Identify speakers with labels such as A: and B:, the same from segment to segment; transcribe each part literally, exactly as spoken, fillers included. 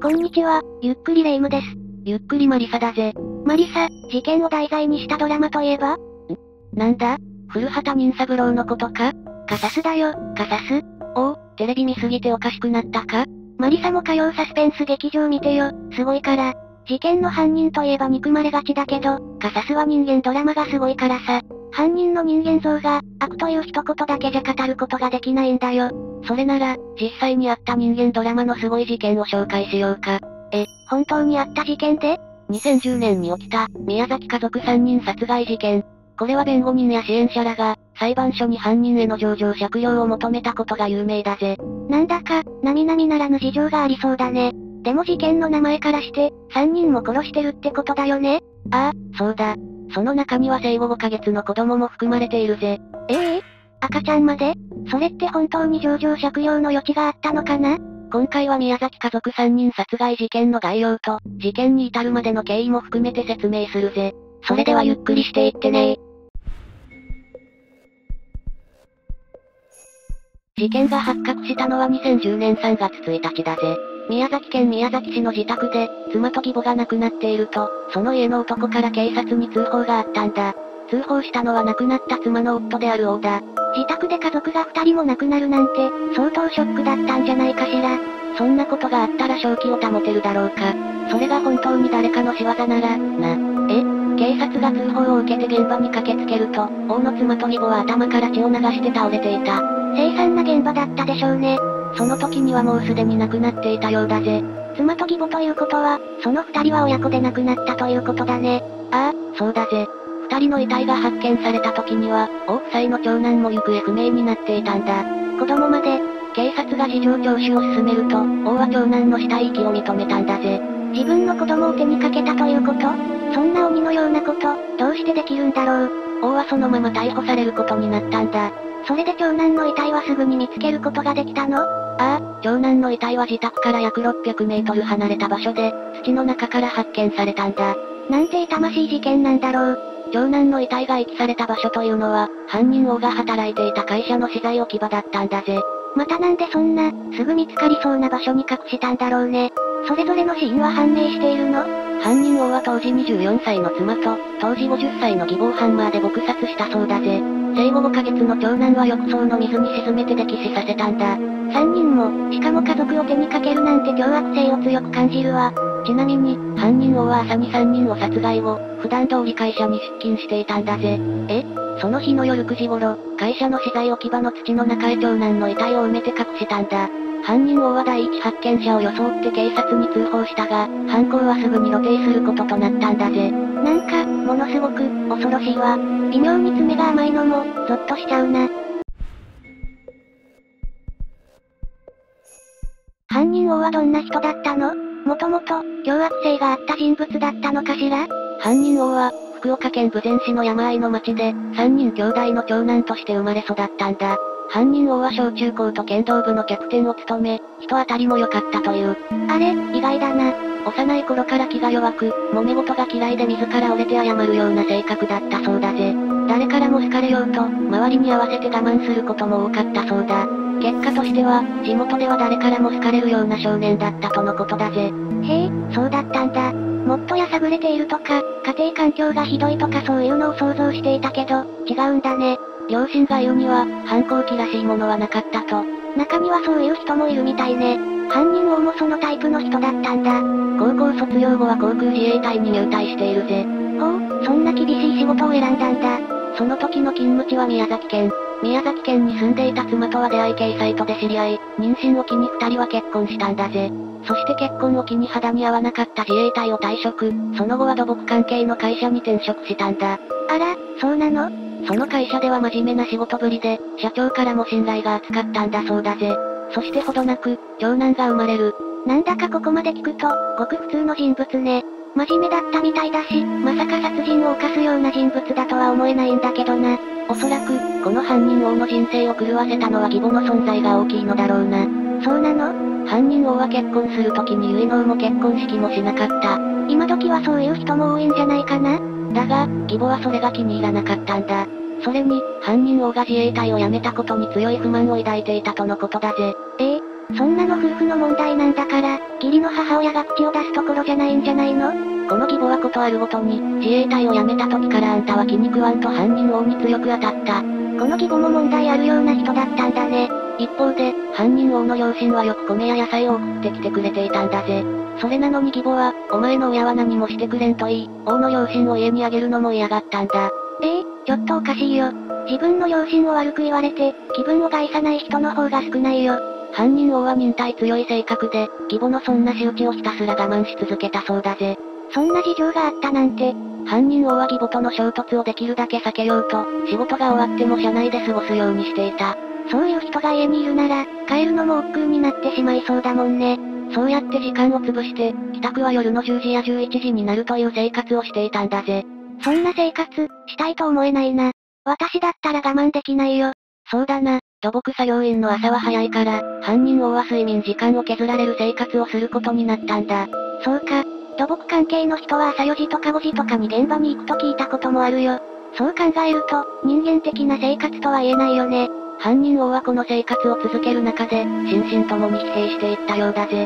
A: こんにちは、ゆっくりレ夢ムです。
B: ゆっくりマリサだぜ。
A: マリサ、事件を題材にしたドラマといえば？ん
B: なんだ？古畑任三郎のことか？
A: カサスだよ、カサス。
B: おお、テレビ見すぎておかしくなったか？
A: マリサも火曜サスペンス劇場見てよ、すごいから。事件の犯人といえば憎まれがちだけど、カサスは人間ドラマがすごいからさ。犯人の人間像が、悪という一言だけじゃ語ることができないんだよ。
B: それなら、実際にあった人間ドラマのすごい事件を紹介しようか。
A: え、本当にあった事件で？
B: にせんじゅうねんに起きた、宮崎家族さんにん殺害事件。これは弁護人や支援者らが、裁判所に犯人への情状酌量を求めたことが有名だぜ。
A: なんだか、並々ならぬ事情がありそうだね。でも事件の名前からして、さんにんも殺してるってことだよね？
B: ああ、そうだ。その中には生後ごかげつの子供も含まれているぜ。
A: ええ赤ちゃんまで？それって本当に情状酌量の余地があったのかな？
B: 今回は宮崎家族さんにん殺害事件の概要と、事件に至るまでの経緯も含めて説明するぜ。
A: それではゆっくりしていってね。
B: 事件が発覚したのはにせんじゅうねんさんがつついたちだぜ。宮崎県宮崎市の自宅で、妻と義母が亡くなっていると、その家の男から警察に通報があったんだ。通報したのは亡くなった妻の夫である王だ。
A: 自宅で家族が二人も亡くなるなんて、相当ショックだったんじゃないかしら。
B: そんなことがあったら正気を保てるだろうか。それが本当に誰かの仕業なら、な。え警察が通報を受けて現場に駆けつけると、王の妻と義母は頭から血を流して倒れていた。
A: 凄惨な現場だったでしょうね。
B: その時にはもうすでに亡くなっていたようだぜ。
A: 妻と義母ということは、その二人は親子で亡くなったということだね。
B: ああ、そうだぜ。二人の遺体が発見された時には、王夫妻の長男も行方不明になっていたんだ。
A: 子供まで。
B: 警察が事情聴取を進めると、王は長男の死体遺棄を認めたんだぜ。
A: 自分の子供を手にかけたということ？そんな鬼のようなこと、どうしてできるんだろう。
B: 王はそのまま逮捕されることになったんだ。
A: それで長男の遺体はすぐに見つけることができたの？
B: ああ、長男の遺体は自宅から約ろっぴゃくメートル離れた場所で、土の中から発見されたんだ。
A: なんて痛ましい事件なんだろう。
B: 長男の遺体が遺棄された場所というのは、犯人王が働いていた会社の資材置き場だったんだぜ。
A: またなんでそんな、すぐ見つかりそうな場所に隠したんだろうね。それぞれの死因は判明しているの？
B: 犯人王は当時にじゅうよんさいの妻と、当時ごじゅっさいの義母をハンマーで撲殺したそうだぜ。生後ごかげつの長男は浴槽の水に沈めて溺死させたんだ。
A: さんにんも、しかも家族を手にかけるなんて凶悪性を強く感じるわ。
B: ちなみに、犯人王は朝にさんにんを殺害後、普段通り会社に出勤していたんだぜ。えその日の夜くじ頃、会社の資材置き場の土の中へ長男の遺体を埋めて隠したんだ。犯人王は第一発見者を装って警察に通報したが、犯行はすぐに露呈することとなったんだぜ。
A: なんか、ものすごく、恐ろしいわ。微妙に爪が甘いのも、ゾッとしちゃうな。犯人王はどんな人だったの？もともと、凶悪性があった人物だったのかしら？
B: 犯人王は、福岡県豊前市の山あいの町で、さんにん兄弟の長男として生まれ育ったんだ。犯人王は小中高と剣道部のキャプテンを務め、人当たりも良かったという。
A: あれ、意外だな。
B: 幼い頃から気が弱く、揉め事が嫌いで自ら折れて謝るような性格だったそうだぜ。誰からも好かれようと、周りに合わせて我慢することも多かったそうだ。結果としては、地元では誰からも好かれるような少年だったとのことだぜ。
A: へえ、そうだったんだ。もっとやさぐれているとか、家庭環境がひどいとかそういうのを想像していたけど、違うんだね。
B: 両親が言うには、反抗期らしいものはなかったと。
A: 中にはそういう人もいるみたいね。犯人王もそのタイプの人だったんだ。
B: 高校卒業後は航空自衛隊に入隊しているぜ。
A: ほう、そんな厳しい仕事を選んだんだ。
B: その時の勤務地は宮崎県。宮崎県に住んでいた妻とは出会い系サイトで知り合い、妊娠を機に二人は結婚したんだぜ。そして結婚を機に肌に合わなかった自衛隊を退職、その後は土木関係の会社に転職したんだ。
A: あら、そうなの？
B: その会社では真面目な仕事ぶりで、社長からも信頼が厚かったんだそうだぜ。そしてほどなく、長男が生まれる。
A: なんだかここまで聞くと、ごく普通の人物ね。真面目だったみたいだし、まさか殺人を犯すような人物だとは思えないんだけどな。
B: おそらく、この犯人王の人生を狂わせたのは義母の存在が大きいのだろうな。
A: そうなの？
B: 犯人王は結婚する時に結納も結婚式もしなかった。
A: 今時はそういう人も多いんじゃないかな？
B: だが、義母はそれが気に入らなかったんだ。それに、犯人王が自衛隊を辞めたことに強い不満を抱いていたとのことだぜ。
A: ええそんなの夫婦の問題なんだから、義理の母親が口を出すところじゃないんじゃないの？
B: この義母はことあるごとに、自衛隊を辞めた時からあんたは気に食わんと犯人王に強く当たった。
A: この義母も問題あるような人だったんだね。
B: 一方で、犯人王の両親はよく米や野菜を送ってきてくれていたんだぜ。それなのに義母は、お前の親は何もしてくれんと言い、王の両親を家にあげるのも嫌がったんだ。
A: ええ、ちょっとおかしいよ。自分の両親を悪く言われて、気分を害さない人の方が少ないよ。
B: 犯人王は忍耐強い性格で、義母のそんな仕打ちをひたすら我慢し続けたそうだぜ。
A: そんな事情があったなんて。
B: 犯人王は義母との衝突をできるだけ避けようと、仕事が終わっても車内で過ごすようにしていた。
A: そういう人が家にいるなら、帰るのも億劫になってしまいそうだもんね。
B: そうやって時間を潰して、帰宅は夜のじゅうじやじゅういちじになるという生活をしていたんだぜ。
A: そんな生活、したいと思えないな。私だったら我慢できないよ。
B: そうだな、土木作業員の朝は早いから、犯人王は睡眠時間を削られる生活をすることになったんだ。
A: そうか。土木関係の人は朝よじとかごじとかに現場に行くと聞いたこともあるよ。そう考えると、人間的な生活とは言えないよね。
B: 犯人王はこの生活を続ける中で、心身ともに疲弊していったようだぜ。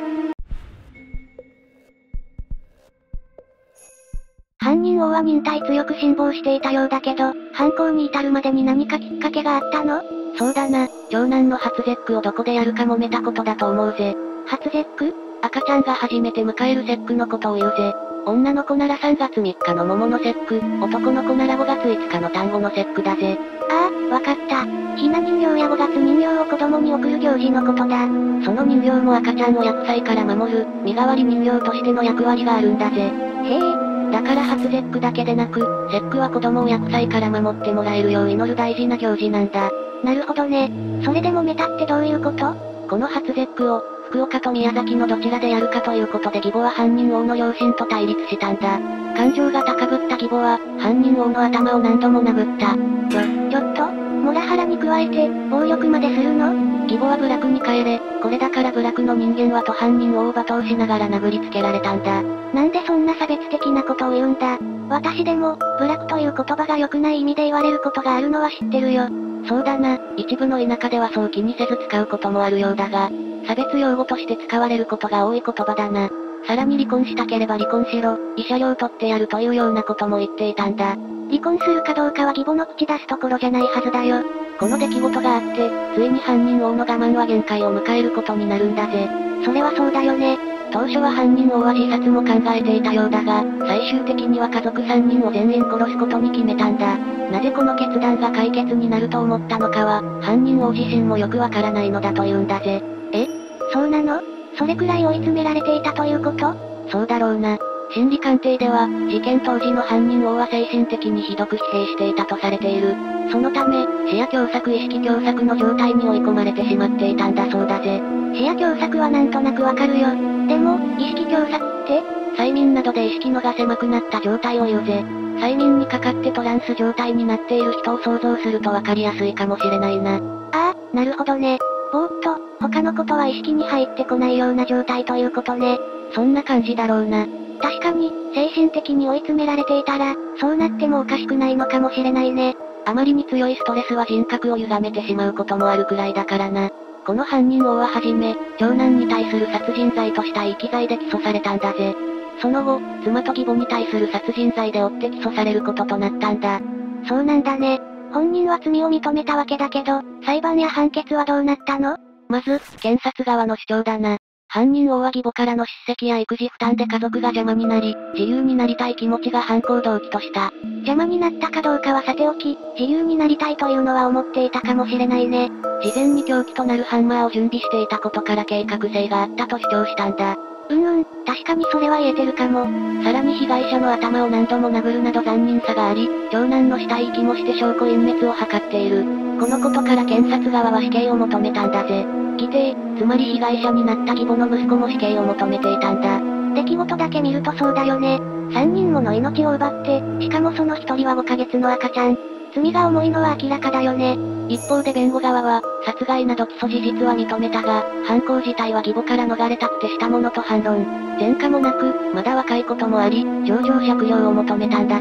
A: 犯人王は忍耐強く辛抱していたようだけど、犯行に至るまでに何かきっかけがあったの？
B: そうだな、長男の初節句をどこでやるか揉めたことだと思うぜ。
A: 初節句？
B: 赤ちゃんが初めて迎える節句のことを言うぜ。女の子ならさんがつみっかの桃の節句、男の子ならごがついつかの単語の節句だぜ。
A: ああ、わかった。ひな人形やごがつ人形を子供に送る行事のことだ。
B: その人形も赤ちゃんを厄災から守る、身代わり人形としての役割があるんだぜ。
A: へえ。
B: だから初節句だけでなく、節句は子供を厄災から守ってもらえるよう祈る大事な行事なんだ。
A: なるほどね。それで揉めたってどういうこと？
B: この初節句を、福岡と宮崎のどちらでやるかということで義母は犯人王の両親と対立したんだ。感情が高ぶった義母は、犯人王の頭を何度も殴った。
A: ちょ、ちょっと、モラハラに加えて、暴力までするの？
B: 義母は部落に帰れ、これだから部落の人間はと犯人王を罵倒しながら殴りつけられたんだ。
A: なんでそんな差別的なことを言うんだ。私でも、部落という言葉が良くない意味で言われることがあるのは知ってるよ。
B: そうだな、一部の田舎ではそう気にせず使うこともあるようだが、差別用語として使われることが多い言葉だな。さらに離婚したければ離婚しろ、慰謝料取ってやるというようなことも言っていたんだ。
A: 離婚するかどうかは義母の口出すところじゃないはずだよ。
B: この出来事があって、ついに犯人王の我慢は限界を迎えることになるんだぜ。
A: それはそうだよね。
B: 当初は犯人王は自殺も考えていたようだが、最終的には家族さんにんを全員殺すことに決めたんだ。なぜこの決断が解決になると思ったのかは、犯人王自身もよくわからないのだというんだぜ。
A: え？そうなの？それくらい追い詰められていたということ？
B: そうだろうな。心理鑑定では、事件当時の犯人王は精神的にひどく疲弊していたとされている。そのため、視野狭窄意識狭窄の状態に追い込まれてしまっていたんだそうだぜ。
A: 視野狭窄はなんとなくわかるよ。でも、意識狭窄って？
B: 催眠などで意識のが狭くなった状態を言うぜ。催眠にかかってトランス状態になっている人を想像するとわかりやすいかもしれないな。
A: ああ、なるほどね。ぼーっと、他のことは意識に入ってこないような状態ということね。
B: そんな感じだろうな。
A: 確かに、精神的に追い詰められていたら、そうなってもおかしくないのかもしれないね。
B: あまりに強いストレスは人格を歪めてしまうこともあるくらいだからな。この犯人王ははじめ、長男に対する殺人罪とした遺棄罪で起訴されたんだぜ。その後、妻と義母に対する殺人罪で追って起訴されることとなったんだ。
A: そうなんだね。本人は罪を認めたわけだけど、裁判や判決はどうなったの？
B: まず、検察側の主張だな。犯人王は義母からの叱責や育児負担で家族が邪魔になり、自由になりたい気持ちが犯行動機とした。
A: 邪魔になったかどうかはさておき、自由になりたいというのは思っていたかもしれないね。
B: 事前に凶器となるハンマーを準備していたことから計画性があったと主張したんだ。
A: うんうん、確かにそれは言えてるかも。
B: さらに被害者の頭を何度も殴るなど残忍さがあり、長男の死体遺棄もして証拠隠滅を図っている。このことから検察側は死刑を求めたんだぜ。義弟、つまり被害者になった義母の息子も死刑を求めていたんだ。
A: 出来事だけ見るとそうだよね。三人もの命を奪って、しかもその一人はごかげつの赤ちゃん。罪が重いのは明らかだよね。
B: 一方で弁護側は、殺害など起訴事実は認めたが、犯行自体は義母から逃れたくてしたものと反論。前科もなく、まだ若いこともあり、情状酌量を求めたんだぜ。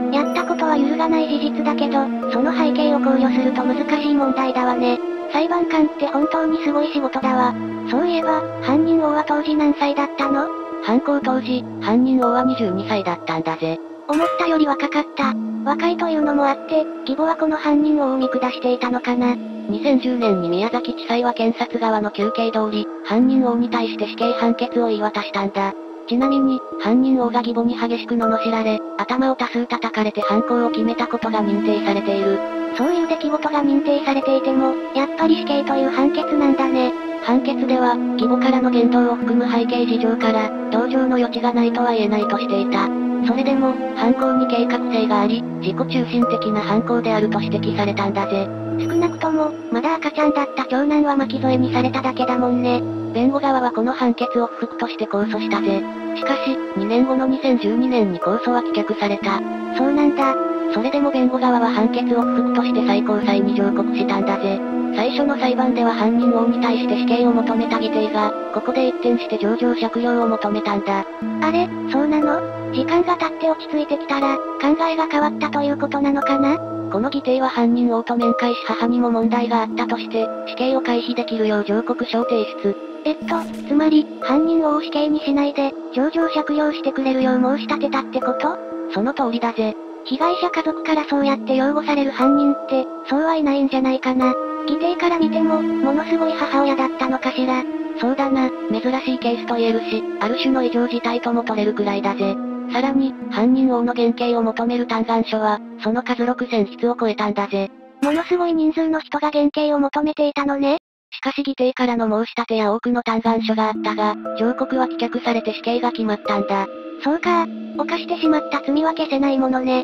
A: やったことは揺るがない事実だけど、その背景を考慮すると難しい問題だわね。裁判官って本当にすごい仕事だわ。そういえば、犯人王は当時何歳だったの？
B: 犯行当時、犯人王はにじゅうにさいだったんだぜ。
A: 思ったより若かった。若いというのもあって、義母はこの犯人王を見下していたのかな。
B: にせんじゅうねんに宮崎地裁は検察側の求刑通り、犯人王に対して死刑判決を言い渡したんだ。ちなみに、犯人王が義母に激しく罵られ、頭を多数叩かれて犯行を決めたことが認定されている。
A: そういう出来事が認定されていても、やっぱり死刑という判決なんだね。
B: 判決では、義母からの言動を含む背景事情から、同情の余地がないとは言えないとしていた。それでも、犯行に計画性があり、自己中心的な犯行であると指摘されたんだぜ。
A: 少なくとも、まだ赤ちゃんだった長男は巻き添えにされただけだもんね。
B: 弁護側はこの判決を不服として控訴したぜ。しかし、にねんごのにせんじゅうにねんに控訴は棄却された。
A: そうなんだ。
B: それでも弁護側は判決を不服として最高裁に上告したんだぜ。最初の裁判では犯人王に対して死刑を求めた議定が、ここで一転して情状酌量を求めたんだ。
A: あれ、そうなの？時間が経って落ち着いてきたら、考えが変わったということなのかな？
B: この議定は犯人王と面会し母にも問題があったとして、死刑を回避できるよう上告書を提出。
A: えっと、つまり、犯人王を死刑にしないで、情状酌量してくれるよう申し立てたってこと？
B: その通りだぜ。
A: 被害者家族からそうやって擁護される犯人って、そうはいないんじゃないかな。議定から見ても、ものすごい母親だったのかしら。
B: そうだな、珍しいケースと言えるし、ある種の異常事態とも取れるくらいだぜ。さらに、犯人王の減刑を求める嘆願書は、その数ろくせんひつを超えたんだぜ。
A: ものすごい人数の人が減刑を求めていたのね。
B: しかし議定からの申し立てや多くの嘆願書があったが、上告は棄却されて死刑が決まったんだ。
A: そうか、犯してしまった罪は消せないものね。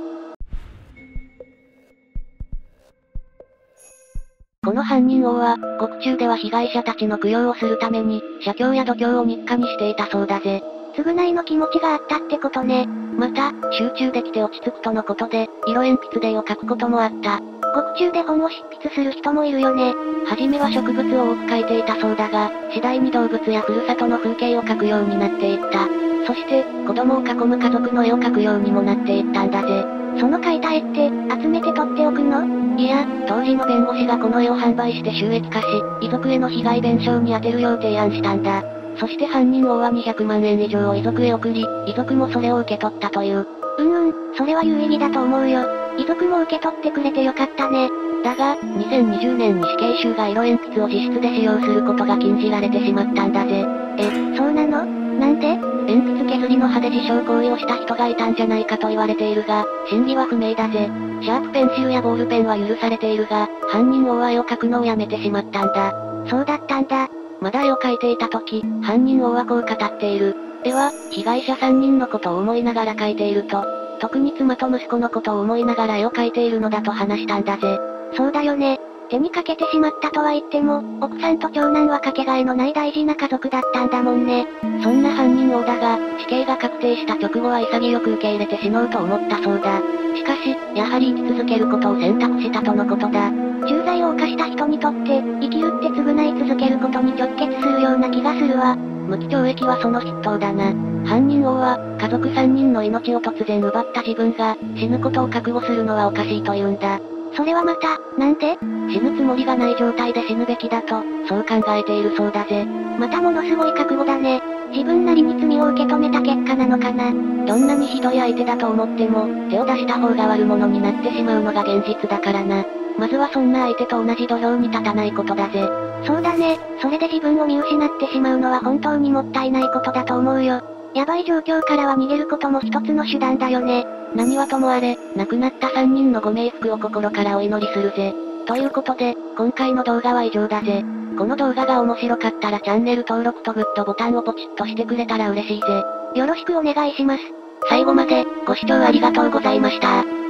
B: この犯人王は、獄中では被害者たちの供養をするために、写経や度胸を日課にしていたそうだぜ。
A: 償いの気持ちがあったってことね。
B: また、集中できて落ち着くとのことで、色鉛筆で絵を描くこともあった。
A: 獄中で本を執筆する人もいるよね。
B: はじめは植物を多く描いていたそうだが、次第に動物やふるさとの風景を描くようになっていった。そして、子供を囲む家族の絵を描くようにもなっていったんだぜ。
A: その描いた絵って、集めて取っておくの？
B: いや、当時の弁護士がこの絵を販売して収益化し、遺族への被害弁償に充てるよう提案したんだ。そして犯人王はにひゃくまんえん以上を遺族へ送り、遺族もそれを受け取ったという。
A: うんうん、それは有意義だと思うよ。遺族も受け取ってくれてよかったね。
B: だが、にせんにじゅうねんに死刑囚が色鉛筆を自室で使用することが禁じられてしまったんだぜ。
A: え、そうなの？なんで？
B: 鉛筆削りの派手自傷行為をした人がいたんじゃないかと言われているが、真偽は不明だぜ。シャープペンシルやボールペンは許されているが、犯人王は絵を描くのをやめてしまったんだ。
A: そうだったんだ。
B: まだ絵を描いていた時、犯人王はこう語っている。絵は、被害者さんにんのことを思いながら描いていると、特に妻と息子のことを思いながら絵を描いているのだと話したんだぜ。
A: そうだよね。手にかけてしまったとは言っても、奥さんと長男はかけがえのない大事な家族だったんだもんね。
B: そんな犯人王だが、死刑が確定した直後は潔く受け入れて死のうと思ったそうだ。しかし、やはり生き続けることを選択したとのことだ。
A: 重罪を犯した人にとって、生きるって償い続けることに直結するような気がするわ。
B: 無期懲役はその筆頭だな。犯人王は、家族さんにんの命を突然奪った自分が、死ぬことを覚悟するのはおかしいと言うんだ。
A: それはまた、なんで？
B: 死ぬつもりがない状態で死ぬべきだと、そう考えているそうだぜ。
A: またものすごい覚悟だね。自分なりに罪を受け止めた結果なのかな。
B: どんなにひどい相手だと思っても、手を出した方が悪者になってしまうのが現実だからな。まずはそんな相手と同じ土俵に立たないことだぜ。
A: そうだね。それで自分を見失ってしまうのは本当にもったいないことだと思うよ。やばい状況からは逃げることも一つの手段だよね。
B: 何はともあれ、亡くなったさんにんのご冥福を心からお祈りするぜ。ということで、今回の動画は以上だぜ。この動画が面白かったらチャンネル登録とグッドボタンをポチッとしてくれたら嬉しいぜ。
A: よろしくお願いします。
B: 最後まで、ご視聴ありがとうございました。